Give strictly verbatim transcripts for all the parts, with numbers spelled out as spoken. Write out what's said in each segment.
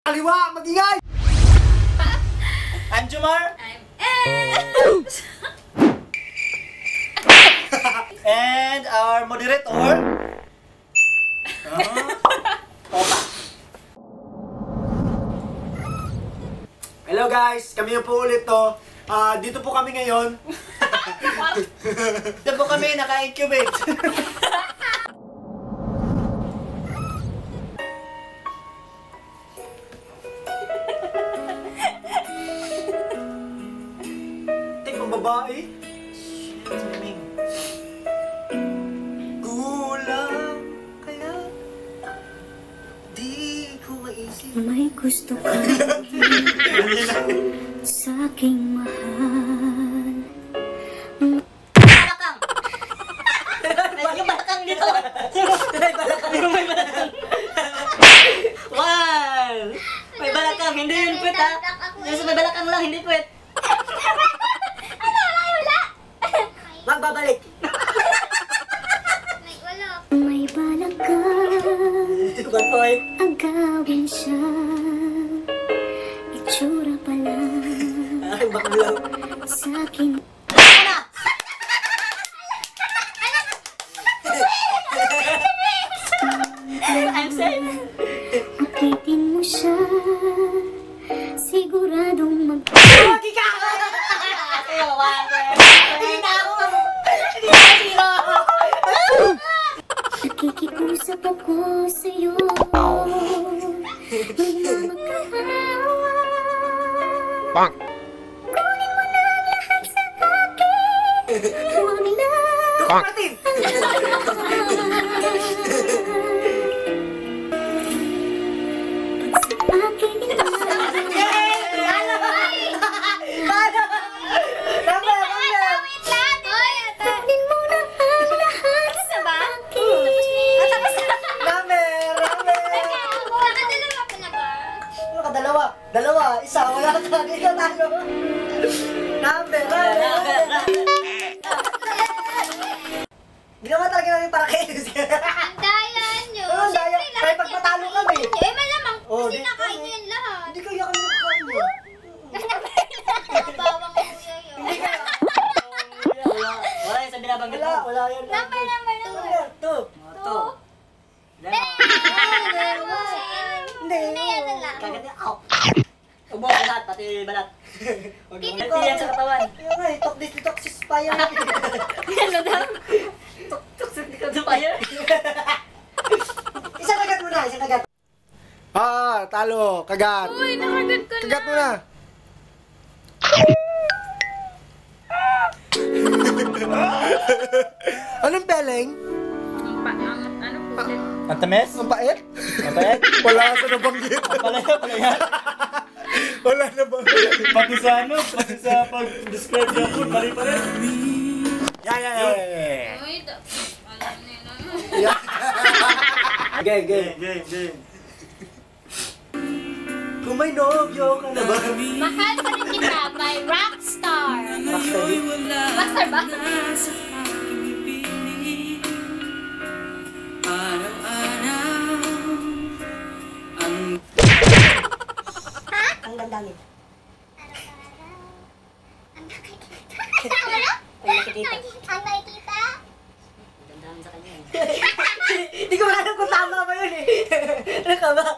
Kaliwa! Mag-ingay! I'm Jomar. I'm Ed. And our moderator. Uh, Opa. Hello guys! Kami yung po ulit to. Ah, dito po kami ngayon. Dito po kami naka-incubate. Tingnan babae. Kulang kaya di ko maisip. May gusto ka sa aking mahal. Balakang. May balakang dito. May balakang. May balakang. Wow! May balakang. Hindi yun kwet ha. Yung may balakang lang, hindi kwet. Ano? Wala! Magbabalik. May balak ka Good boy. agawin siya. Itsura pa lang Ay, bakulaw. sa aking Ano? I'm safe. akitin mo siya. Siguradong mag... Hindi ka! Hindi na ako. Hindi na ako sino. Nakikiusap ako sa'yo. Magmamakahawa. Bang! Kunin mo na ang lahat sa akin. Huwag na. Bang! Natin! Akin ito. Kunin mo na ang lahat sa akin. Number! Number! Ano ka? Dalawa? Dalawa? Isa? Wala ka? Dito talo. Number! Number! Hindi naman talaga namin para kayo. Ano, daya? Kaya pag matalo kami. Oh, di- Hindi kaya kami nakakain mo. Hindi kaya. Wala. Wala yung sa binabanggit Wala, mo. wala yan. Number, number, number. Number two. Ito. Hindi. Kagat niya. Ow. Ubo ang lahat, pati balat. Huwag Hindi mo. yan sa katawan. Ayun nga eh, talk this, talk this, fire. Ano daw? Toxic ka sa fire. Isa kagat mo na, isa kagat. Ah, talo, kagat. Uy, nakagat ko na. Kagat mo na. Anong peleng? Ang pa, ang, ano po? Ang tamis? Ang pait? Ang pait? Wala sa nabanggit. Palaya, palaya. Wala na ba? Pati sa ano, pati sa pag-describe niya food, mali pa rin. Yeah, yeah, yeah, yeah. Uy, da- alam nila. Yeah. Game, game. Game, game. Kung may nobyo ka na ba? Mahal pa rin kita, my rockstar. Rocksteady? Rockstar ba? Ang gandangin. Ang nakikita? Gandaan sa kanya eh. Hindi ko alam kung tama ba yun eh. Ano ka ba?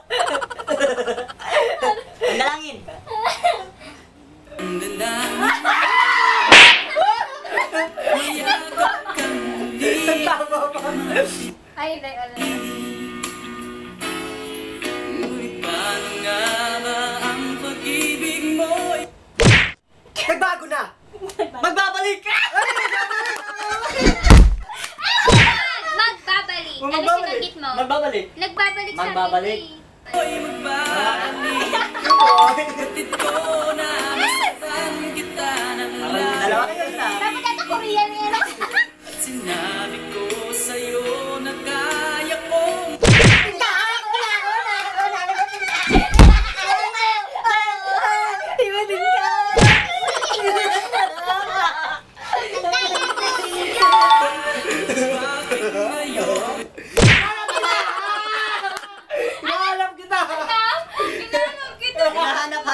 Ang dalangin. Tama ba? Ay, hindi, ano. Nagbago na! Magbabalik ka! Magbabalik. Ano Magbabalik. sinagit mo? Magbabalik. Nagbabalik sa Magbabalik. akin. Dalawa kayo na. Dapat ito Korean yan. Sinabi ko sa'yo na kaya kong Iwanin ka! bakit ngayon Wala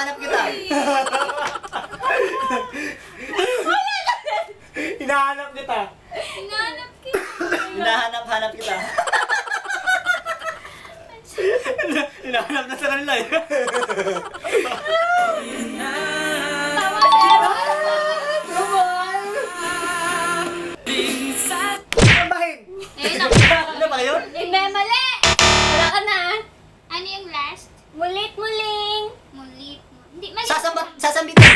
hanap kita. Hinahanap kita. Hinahanap kita. Hinahanap-hanap kita. Hinahanap na sa kanila eh. Tambahin. Eh, naku. Ano ba kayo? Hindi, mali. Wala ka na. Ano yung last? Mulit-muling. Mulit. Hindi, mali. Sasambat, sasambitin.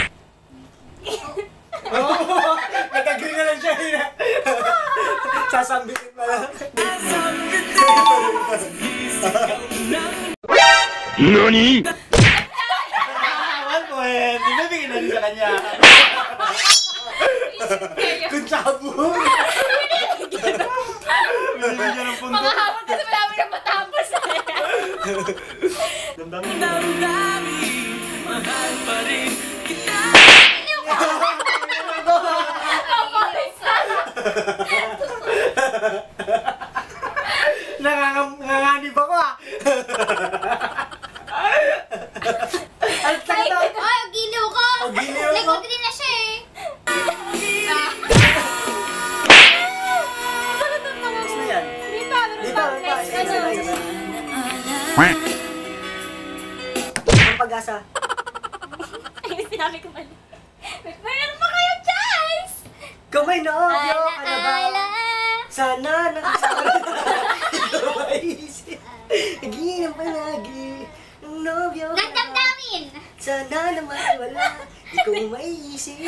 Nag-agree na lang siya. Sasambitin pa lang. NANI?! One point. Ibibigay na rin sa kanya. Kunsabo. Binibigyan niya ng punto. Mga hapon kasi malami na matapos. Damdamin. Damdamin, mahal pa rin kita. Nangangam- Nanganganib ako ah. Ang sakit ako. Ay, giliw ko. Oh, giliw ko. Likod din na siya eh. Tapos na yan. Dito, meron Dito, pang dito. next. Isa, isa, Ano? isa. Quack. Ang pag-asa. Ay, sinabi ko mali. Meron pa kayo chance! Kamay na, obyo. Ano ba? Ala, Sana nakasama na. Ikaw maisip. Nagiinom palagi. Ang nobyo ka na. Nagdamdamin. Sana naman wala. Ikaw maisip.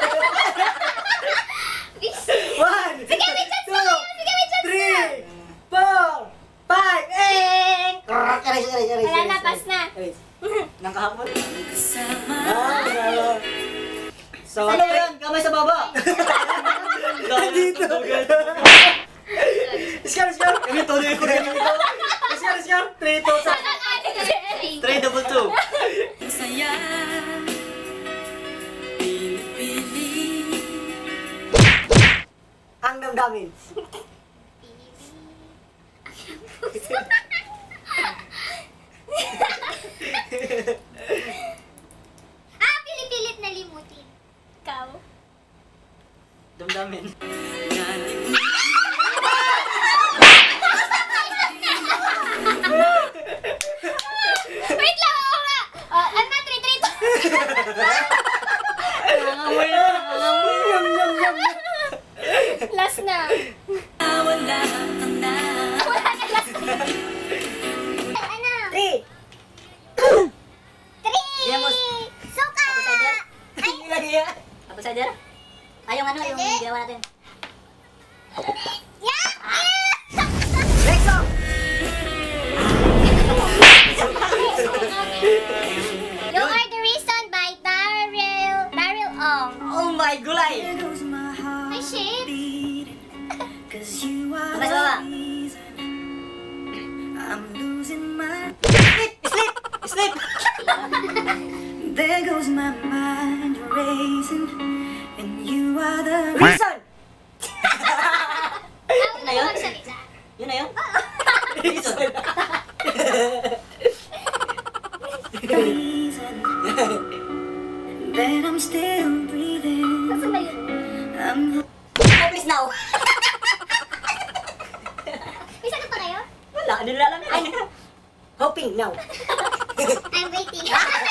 One, Sige, may chance two, pa kayo. Sige, may chance three, pa. four, five, eight. Erase, erase, erase. Wala na, erase, pass na. erase. Nang kahapon. Kasama Ah, wala. So, Ano yun? Kamay sa baba. dito. Iskar, iskar. Kami to na yung Iskar, iskar. Three, two, sa. Three double two. ang saya. Pili-pili. Ang damdamin. Ah, pilipilit na limutin. ikaw. Damdamin. Galing Wait lang, oo nga. Oh, ano na, three, three, two. Nangangamoy na, nangangamoy. Last na. wala ka na. Wala na last. Ano? Three. Three. Yan mo. Suka. Ay, lagi yan. Apple cider? Ay, yung ano, yung Hindi. ginawa natin. Yeah. Next song. You Are the Reason by Daryl Daryl Ong. Oh my gulay. Ay, shit. Kamay sa baba. Sleep, sleep, sleep. There goes my mind racing, and you are the Reason. Ako na yun? magsalita. Yun na yun? Reason. reason that I'm still breathing. Saan ba yun? I'm Oh, please now. May sagot pa kayo? Wala, nilalamin. Ay, Hoping now. I'm waiting.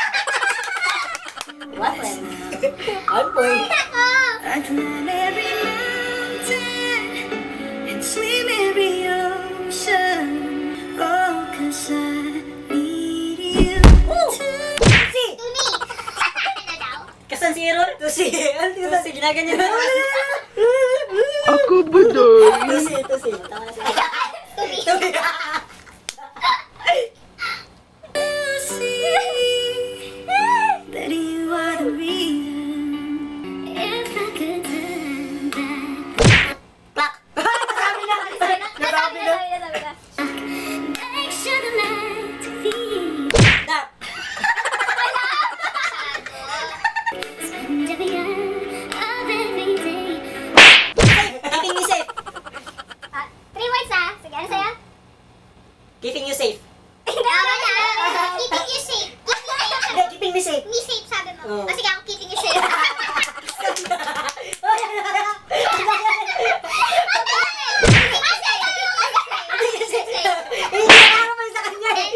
one point. One point. Ako! I climb every mountain and swim every ocean. Oh, 'cause I need you to. Si. Tuni! Ano daw? Kasan si Errol? To si. Ano Ito to si ginaganyan na. Ako ba doon? To si, to si. Tama na si Tuni! To si. That you are the reason. If I could turn back, Clap. Nasabi na. Nasabi na. Nasabi na. I should like to feel. Clap. Spend every hour of every day. Keeping me safe. Ah, three words ah. Sige, ano sa'yo? Oo. O sige, ako kiting yung sa'yo. Hindi ka naman sa kanya eh.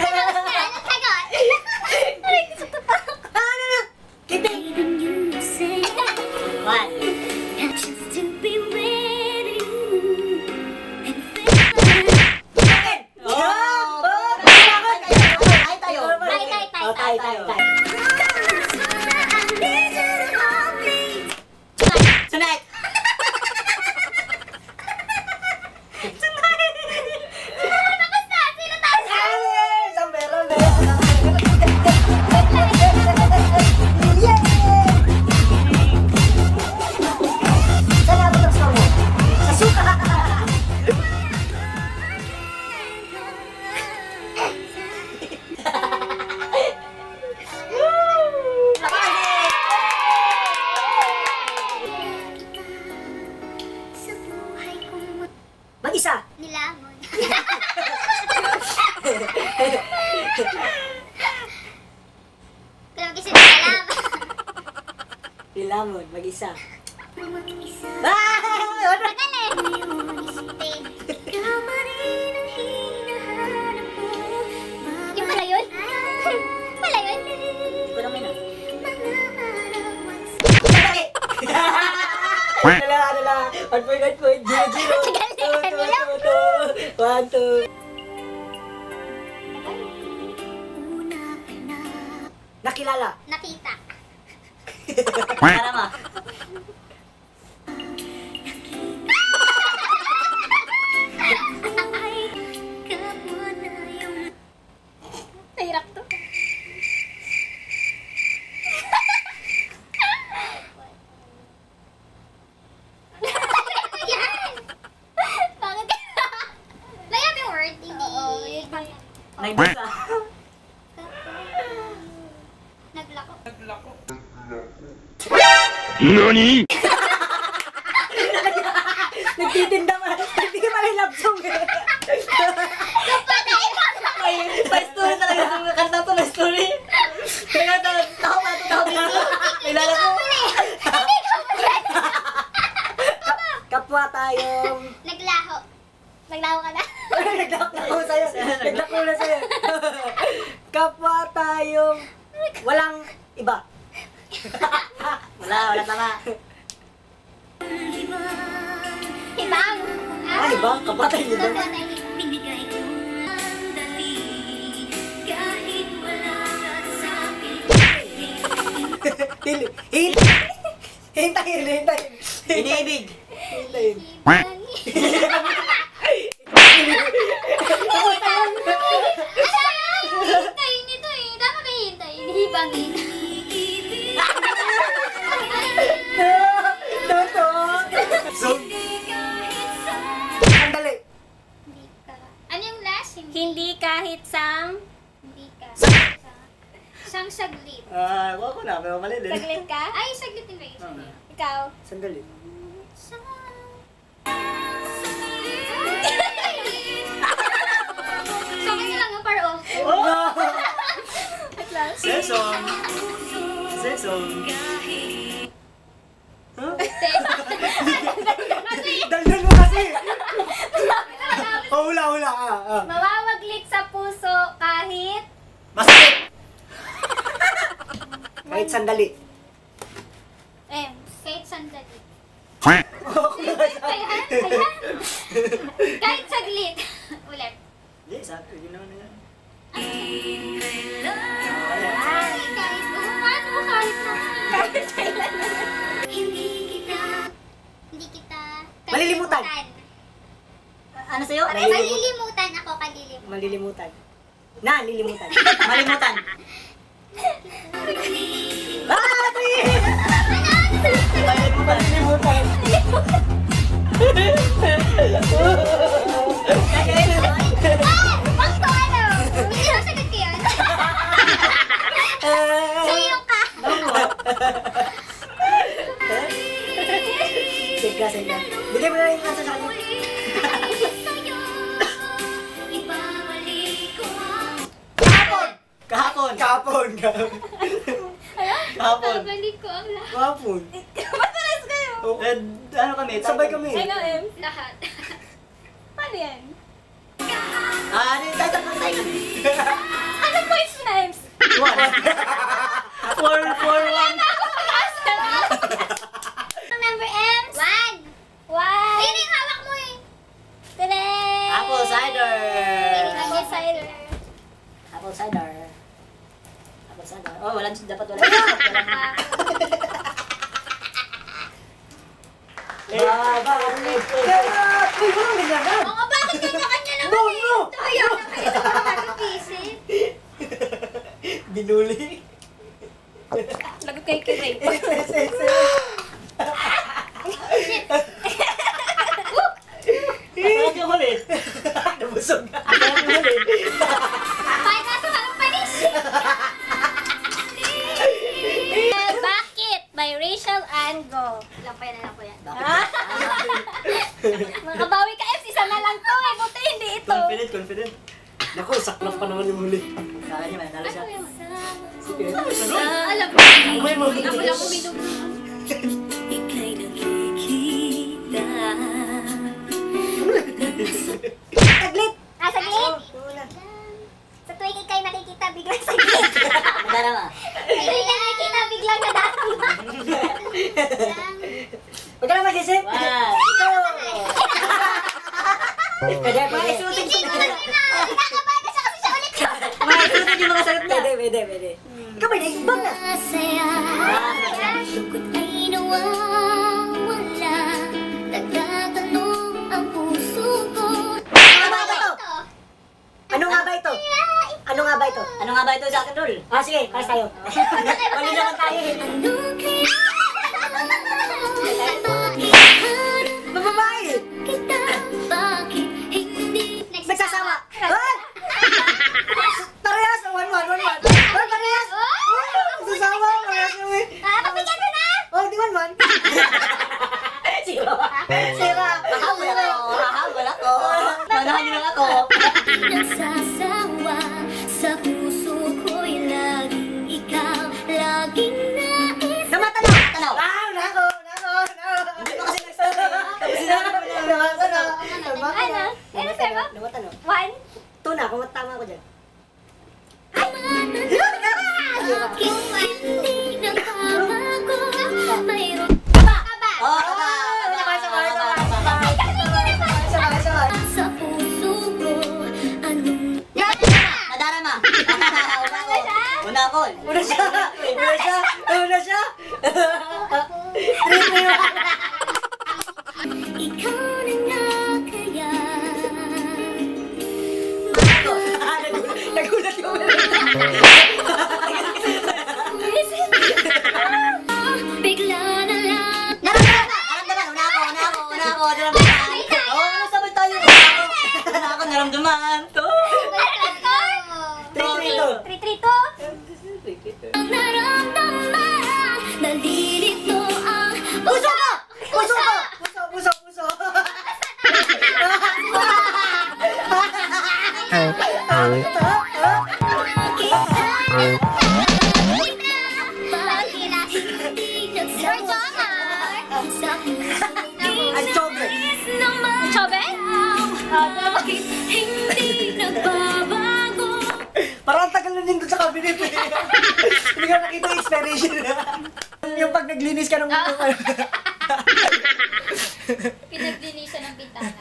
Ano na? Kiting. What? Just to be with you. Oh! Oh! Tayo tayo. Tay, tay, tay, Oh, tayo tayo. I need you to hold me. Sunay. Isang meron eh. Saan na ba ang score mo? Sa suka! Sa buhay kong Mag-isa! Nilamon. Kailangan kasi nilamon. Nilamon, mag-isa. mag-isa. Ah! Magaling. Ikaw pa rin ang hinahanap ko. Yung pala yun? Pala yun? Hindi ko naman ah. Mga arawan sa Sandali! Dala, dala. One point, one point. Zero, zero. Tagal Two, na two, nila. two, two. One, two. una ka na. Nakilala. Nakita. Para ma. Buhay kapwa na yung Nahirap to. Yan! Bakit? Layap yung word, hindi. Oo, yun ba? Nagdusa. Naglako. NANI?! Nagtitinda ma. Hindi ka pala yung love song eh. Kapatay ka! May, may story talaga sa kanta to, may story. Kaya tao, tao na to, tao dito. Kilala ko. Kap- Kapwa tayong... Naglaho. Naglaho ka na? Naglako sa'yo. Naglako na sa'yo. Kapwa tayong... Walang iba. Wala, wala tama. Ibang. Ah, iba? Kapwa tayo iba? Kapwa tayo iba. binigay ko ang dali. Kahit wala ka sa'kin. Hili. Hili. Hintayin, hintayin. Inibig. Hintayin. Hintayin nito eh. Dapat may hintayin. Hibangin. Toto. Sandali. Hindi ka. Ano yung last? Hindi kahit sang... Hindi ka. Sang saglit. Ah, wala ko na, pero mali din. Saglit ka? Ay, saglit din ba yun? Oo. Ikaw? Sandali. Sang... So, kasi lang yung par off. At last? Sesong. Sesong. Daldan mo kasi. Oh, hula, hula. Ah, ah. Mawawaglit sa puso kahit... Masakit! Kahit sandali. Eh, kahit sandali. Quack. Ayan, ayan. Kahit saglit. Ulit. Hindi, sabi. Yun naman yan. Ay, kahit umano, kahit naman. Hindi kita Hindi kita Malilimutan. Ano sa'yo? Malilimutan ako, kalilimutan. Malilimutan. Na, lilimutan. Malimutan. Ah, please! Malilimutan. Ah! Bakto ano? Hindi ko sagot ko yun. Sa'yo ka. Sige, sige. Bigay mo na yung answer sa kanya. ibabalik ko ang Kahapon! Kahapon! Kahapon! Ayun. Kahapon. Babalik ko ang lahat. Kapon. Matalas kayo. Eh, ano kami? Sabay kami. Sino, Em? Lahat. Paano yan? Ah, ano yung tayo tayo? Anong points mo na, Ems? One. Four, four, one. Ang number, Ems? One. One. Ayun yung hawak mo eh. Tada! Apple cider. Apple cider. Apple cider. Apple cider. Oh, wala dapat wala. Babalik. Kaya, uy, walang ganyan. Oo, bakit kanya-kanya naman No, eh? no. Ayaw na kayo sa mga nag-isip. Binuli. Lagot kayo kay Ray. Masarap yung huli. Nabusog na. Masarap yung huli. Kahit nasa walang panis. Bakit? By Rachel Ango. Lang pa yan, lang pa yan. Makabawi ka, Ems. Isa na lang to eh. Buti hindi ito. Confident, confident. Naku, saklap pa naman yung huli. Kala niya, manalo siya. Sige. Alam mo. Umay mo. Ako lang uminom. Ika'y nakikita. Taglit. Ah, saglit. Sa tuwing ikay nakikita, biglang saglit. Madarama. Sa tuwing ikay nakikita, biglang nadarama. Huwag ka na mag-isip. One. Pwede, pwede. Hindi ko na kinakabahan na siya kasi siya ulit. Maisutin yung mga sagot niya. Pwede, pwede, pwede. Ikaw ba, naibang na. Masaya. Lungkot ay nawawala. Nagtatanong ang puso ko. Ano nga ba ito? Ano nga ba ito? Ano nga ba ito? Ano nga ba ito sa akin, Rol? Ah, sige, pares tayo. Mali naman tayo eh. Ano kaya? Bababae! Kita, bakit hindi Nagsasawa! Ah! Parehas! One, one, one, one! Ah, parehas! Ah, nagsasawa! Parehas kami! Ah, pagbigyan mo na. Oh, di one, one! Sira. Sira! Hahabol ako. Hahabol ako. Manahan niyo lang ako. nagsasawa? Sa puso ko'y laging ikaw, laging nais. Namatanaw! Tanaw. Ah, nako! Nako! Nako! Hindi pa kasi nagsasabi. Tapos sinabi ko na. Namatanaw! Ano? Ano sa'yo? Namatanaw! One. Ito na, kung tama ko dyan. Bakit hindi nagbabago? Mayroon Kaba. Kaba. Oh, Ah, tama. sabay, sabay, sabay, Tama. Sabay, sabay. sa puso ko. Anong Nadarama. Una ako. Una ako. Una siya! Una siya! Una siya! Three, three, one. ikaw na nga kaya? Ah, nagulat- Nagulat yung Bigla na lang Naramdaman. Una ako. Una ako. Una ako. Naramdaman. Oo, ano sabay tayo? Una ako. Una ako. Naramdaman. To. Three, three, two. Three, three, two. ang naramdaman. Nalilito ang Puso ko! Puso ko! Puso, puso, puso! hindi nagsawa sa puso Ang chobre! Chobe? Bakit hindi nagbabago? Parang tagal na din doon sa cabinet eh. Hindi ka nakita yung expiration na. Yung pag naglinis ka ng mundo ka. Pinaglinisan ng bintana.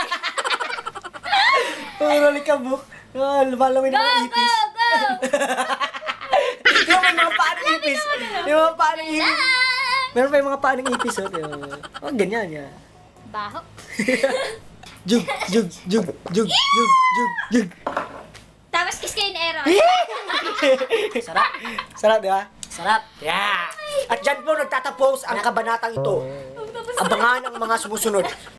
Puro likabok. Ah, lumalawin Go, ng mga go, ipis. go! Yung may mga paa ng ipis. Yung mga paa ng ipis. Meron pa yung mga paa ng ipis. Oh, oh ganyan yan. Baho. Jug, jug, jug, jug, jug, jug, jug. Tapos kiss kayo ni Aaron. Sarap. Sarap, di ba? Sarap. Yeah! At dyan po nagtatapos ang kabanatang ito. Abangan ang mga sumusunod.